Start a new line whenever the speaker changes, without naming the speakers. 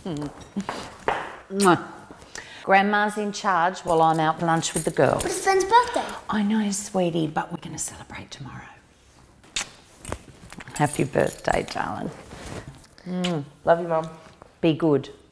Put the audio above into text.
Mwah. Grandma's in charge while I'm out for lunch with the girls.
But it's Ben's birthday.
I know, sweetie, but we're going to celebrate tomorrow. Happy birthday, darling.
Love you, Mum.
Be good.